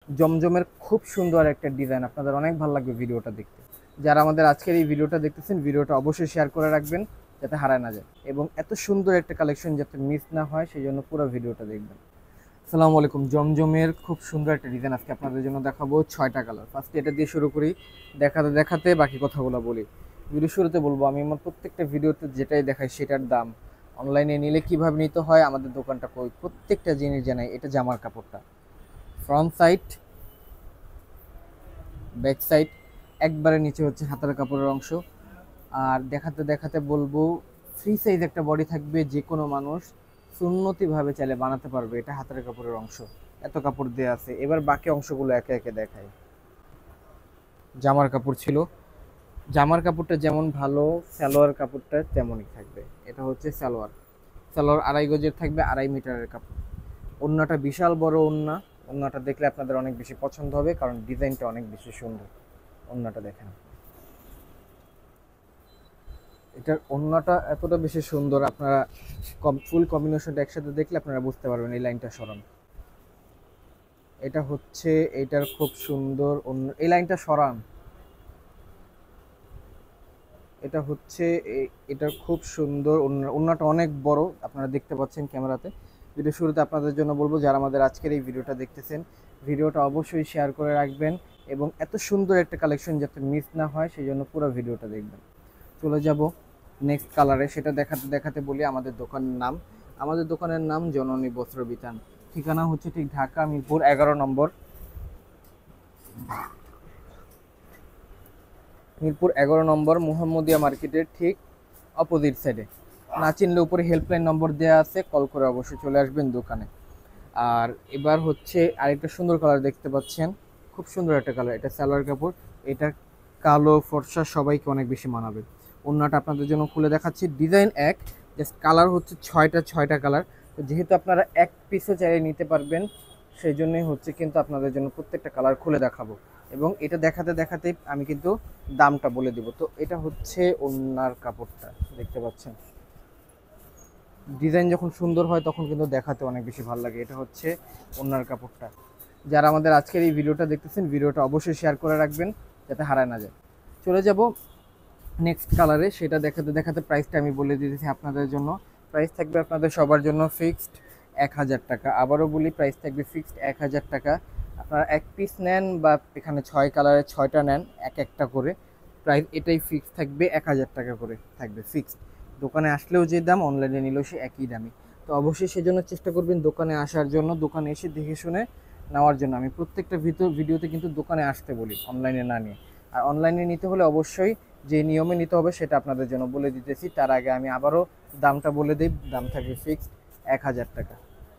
জমজমের খুব সুন্দর একটা ডিজাইন, আপনাদের অনেক ভালো লাগবে ভিডিওটা দেখতে। যারা আমাদের আজকের এই ভিডিওটা দেখতেছেন, ভিডিওটা অবশ্যই শেয়ার করে রাখবেন যাতে হারায় না যায়, এবং এত সুন্দর একটা কালেকশন যাতে মিস না হয় সেই জন্য পুরো ভিডিওটা দেখবেন। আসসালামু আলাইকুম। জমজমের খুব সুন্দর একটা ডিজাইন আজকে আপনাদের জন্য দেখাবো, 6টা কালার। ফার্স্টে এটা দিয়ে শুরু করি, দেখাতে দেখাতে বাকি কথাগুলো বলি। ভিডিও শুরুতে বলবো, আমি আমার প্রত্যেকটা ভিডিওতে যেটাই দেখাই সেটার দাম, অনলাইনে নিলে কিভাবে নিতে হয়, আমাদের দোকানটা কই, প্রত্যেকটা জিনিস জানাই। এটা জামার কাপড়টা, ফ্রন্ট সাইড, ব্যাক সাইড, একবারে নিচে হচ্ছে হাতার কাপড়ের অংশ। আর দেখাতে দেখাতে বলবো, ফ্রি সাইজ একটা বডি থাকবে, যে কোনো মানুষ সুন্নতিভাবে চাইলে বানাতে পারবে। এটা হাতের কাপড়ের অংশ, এত কাপড় দেওয়া আছে। এবার বাকি অংশগুলো একে একে দেখাই। জামার কাপড় ছিল, জামার কাপড়টা যেমন ভালো, সালোয়ার কাপড়টা তেমনই থাকবে। এটা হচ্ছে সালোয়ার, সালোয়ার 2.5 গজের থাকবে, 2.5 মিটারের কাপড়। ওড়নাটা বিশাল বড় ওড়না, ওড়নাটা দেখলে আপনাদের অনেক বেশি পছন্দ হবে, কারণ ডিজাইনটা অনেক বেশি সুন্দর। ওড়নাটা দেখেন, এটার ওড়নাটা এতটা বেশি সুন্দর, আপনারা ফুল কম্বিনেশনটা একসাথে দেখলে আপনারা বুঝতে পারবেন। এই লাইনটা সরান, এটা হচ্ছে এটার খুব সুন্দর এই লাইনটা সরান, এটা হচ্ছে এটার খুব সুন্দর ওড়নাটা অনেক বড়, আপনারা দেখতে পাচ্ছেন ক্যামেরাতে। ভিডিও শুরুতে আপনাদের জন্য বলবো, যারা আমাদের আজকের এই ভিডিওটা দেখতেছেন, ভিডিওটা অবশ্যই শেয়ার করে রাখবেন, এবং এত সুন্দর একটা কালেকশন যাতে মিস না হয় সেই জন্য পুরো ভিডিওটা দেখবেন। চলে যাব নেক্সট কালারে, সেটা দেখাতে দেখাতে বলি আমাদের দোকানের নাম। আমাদের দোকানের নাম জননী বস্ত্র বিতান। ঠিকানা হচ্ছে ঠিক ঢাকা মিরপুর 11 নম্বর, মিরপুর 11 নম্বর, মুহাম্মদিয়া মার্কেটের ঠিক অপোজিট সাইডে। না চিনলে উপরে হেল্পলাইন নম্বর দেওয়া আছে, কল করে অবশ্যই চলে আসবেন দোকানে। আর এবার হচ্ছে আরেকটা সুন্দর কালার দেখতে পাচ্ছেন, খুব সুন্দর একটা কালার। এটা সালোয়ার কাপড়, এটা কালো ফর্সা সবাইকে অনেক বেশি মানাবে। ওড়নাটা আপনাদের জন্য খুলে দেখাচ্ছি, ডিজাইন এক, জাস্ট কালার হচ্ছে ছয়টা কালার। তো যেহেতু আপনারা এক পিসও চাইলে নিতে পারবেন, সেই জন্যই হচ্ছে কিন্তু আপনাদের জন্য প্রত্যেকটা কালার খুলে দেখাবো, এবং এটা দেখাতে দেখাতে আমি কিন্তু দামটা বলে দিব। তো এটা হচ্ছে ওড়নার কাপড়টা, দেখতে পাচ্ছেন। ডিজাইন যখন সুন্দর হয় তখন কিন্তু দেখাতে অনেক বেশি ভালো লাগে। এটা হচ্ছে ওড়নার কাপড়টা। যারা আমাদের আজকের এই ভিডিওটা দেখতেছেন, ভিডিওটা অবশ্যই শেয়ার করে রাখবেন যাতে হারায় না যায়। চলে যাব নেক্সট কালারে, সেটা দেখাতে দেখাতে প্রাইসটা আমি বলে দিতেছি আপনাদের জন্য। প্রাইস থাকবে আপনাদের সবার জন্য ফিক্সড 1000 টাকা। আবারও বলি, প্রাইস থাকবে ফিক্সড 1000 টাকা। আপনারা এক পিস নেন বা এখানে 6 কালারে 6টা নেন, এক একটা করে, প্রাইস এটাই ফিক্সড থাকবে, 1000 টাকা করে থাকবে ফিক্সড। দোকানে আসলেও যে দাম, অনলাইনে নিলেও সে একই দামই। তো অবশ্যই সেজন্য চেষ্টা করবেন দোকানে আসার জন্য, দোকানে এসে দেখে শুনে নেওয়ার জন্য। আমি প্রত্যেকটা ভিডিওতে কিন্তু দোকানে আসতে বলি, অনলাইনে না নিয়ে। আর অনলাইনে নিতে হলে অবশ্যই যে নিয়মে নিতে হবে সেটা আপনাদের জন্য বলে দিতেছি। তার আগে আমি আবারও দামটা বলে দিই, দাম থাকবে ফিক্সড 1000 টাকা।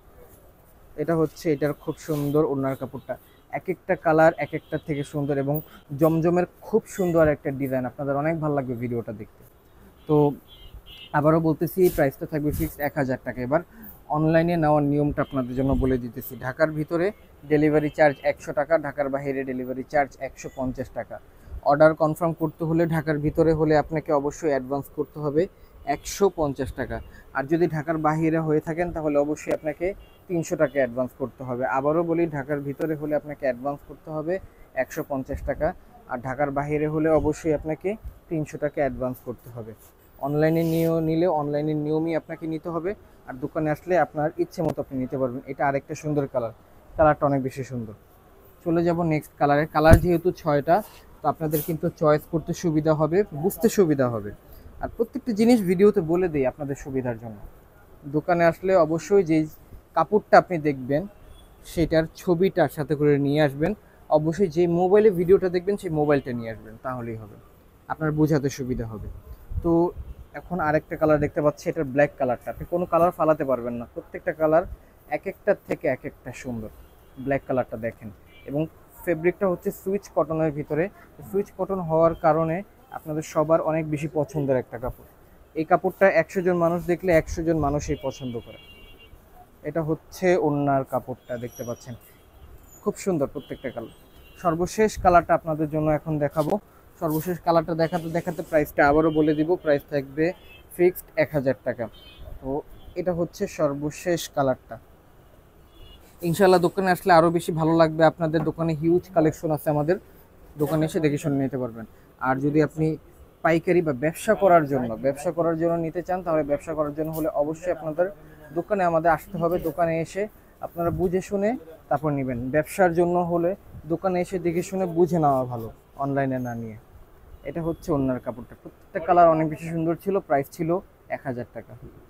এটা হচ্ছে এটার খুব সুন্দর ওড়নার কাপড়টা, এক একটা কালার এক একটা থেকে সুন্দর, এবং জমজমের খুব সুন্দর একটা ডিজাইন, আপনাদের অনেক ভালো লাগবে ভিডিওটা দেখতে। তো আবারও বলতেছি, প্রাইসটা থাকবে ফিক্সড 1000 টাকা। এবার অনলাইনে নেওয়ার নিয়মটা আপনাদের জন্য বলে দিতেছি। ঢাকার ভিতরে ডেলিভারি চার্জ 100 টাকা, ঢাকার বাইরে ডেলিভারি চার্জ 150 টাকা। অর্ডার কনফার্ম করতে হলে ঢাকার ভিতরে হলে আপনাকে অবশ্যই অ্যাডভান্স করতে হবে 150 টাকা। আর যদি ঢাকার বাইরে হয়ে থাকেন তাহলে অবশ্যই আপনাকে 300 টাকা অ্যাডভান্স করতে হবে। আবারও বলি, ঢাকার ভিতরে হলে আপনাকে অ্যাডভান্স করতে হবে 150 টাকা, আর ঢাকার বাইরে হলে অবশ্যই আপনাকে 300 টাকা অ্যাডভান্স করতে হবে। অনলাইনে নিলে অনলাইনের নিয়মই আপনাকে নিতে হবে, আর দোকানে আসলে আপনার ইচ্ছে মতো আপনি নিতে পারবেন। এটা আরেকটা সুন্দর কালার, কালারটা অনেক বেশি সুন্দর। চলে যাব নেক্সট কালারে। কালার যেহেতু 6টা, তো আপনাদের কিন্তু চয়েস করতে সুবিধা হবে, বুঝতে সুবিধা হবে। আর প্রত্যেকটা জিনিস ভিডিওতে বলে দিই আপনাদের সুবিধার জন্য। দোকানে আসলে অবশ্যই যেই কাপড়টা আপনি দেখবেন সেটার ছবিটার সাথে করে নিয়ে আসবেন। অবশ্যই যে মোবাইলে ভিডিওটা দেখবেন সেই মোবাইলটা নিয়ে আসবেন, তাহলেই হবে, আপনার বোঝাতে সুবিধা হবে। তো এখন আরেকটা কালার দেখতে পাচ্ছি, এটার ব্ল্যাক কালারটা, আপনি কোনো কালার ফালাতে পারবেন না, প্রত্যেকটা কালার এক একটার থেকে এক একটা সুন্দর। ব্ল্যাক কালারটা দেখেন, এবং ফেব্রিকটা হচ্ছে সুইচ কটনের ভিতরে। সুইচ কটন হওয়ার কারণে আপনাদের সবার অনেক বেশি পছন্দের একটা কাপড়। এই কাপড়টা 100 জন মানুষ দেখলে 100 জন মানুষই পছন্দ করে। এটা হচ্ছে ওড়নার কাপড়টা, দেখতে পাচ্ছেন খুব সুন্দর প্রত্যেকটা কালার। সর্বশেষ কালারটা আপনাদের জন্য এখন দেখাবো। সর্বশেষ কালারটা দেখাতে দেখাতে প্রাইসটা আবারও বলে দিব, প্রাইস থাকবে ফিক্সড 1000 টাকা। তো এটা হচ্ছে সর্বশেষ কালারটা, ইনশাল্লাহ দোকানে আসলে আরও বেশি ভালো লাগবে। আপনাদের দোকানে হিউজ কালেকশন আছে, আমাদের দোকানে এসে দেখে শুনে নিতে পারবেন। আর যদি আপনি পাইকারি বা ব্যবসা করার জন্য নিতে চান, তাহলে ব্যবসা করার জন্য হলে অবশ্যই আপনাদের দোকানে আমাদের আসতে হবে। দোকানে এসে আপনারা বুঝে শুনে তারপর নেবেন। ব্যবসার জন্য হলে দোকানে এসে দেখে শুনে বুঝে নেওয়া ভালো, অনলাইনে না নিয়ে। এটা হচ্ছে ওড়নার কাপড়টা, প্রত্যেকটা কালার অনেক বেশি সুন্দর ছিল। প্রাইস ছিল 1000 টাকা।